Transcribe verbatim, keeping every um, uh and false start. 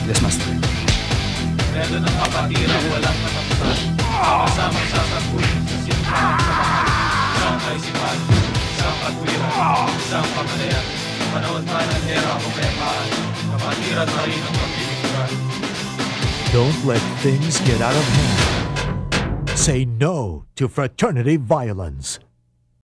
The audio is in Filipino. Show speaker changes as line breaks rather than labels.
Yes, Master.
Meron ng kapatirang walang katapusan. Kasamang sasapunin sa simbahan sa mahal. Isang kaisipan, isang katwiran, isang pamalayan. Panahon pa ng hera o kayapaan. Kapatiran pa rin ang pagpipiguran.
Don't let things get out of hand. Say no to fraternity violence.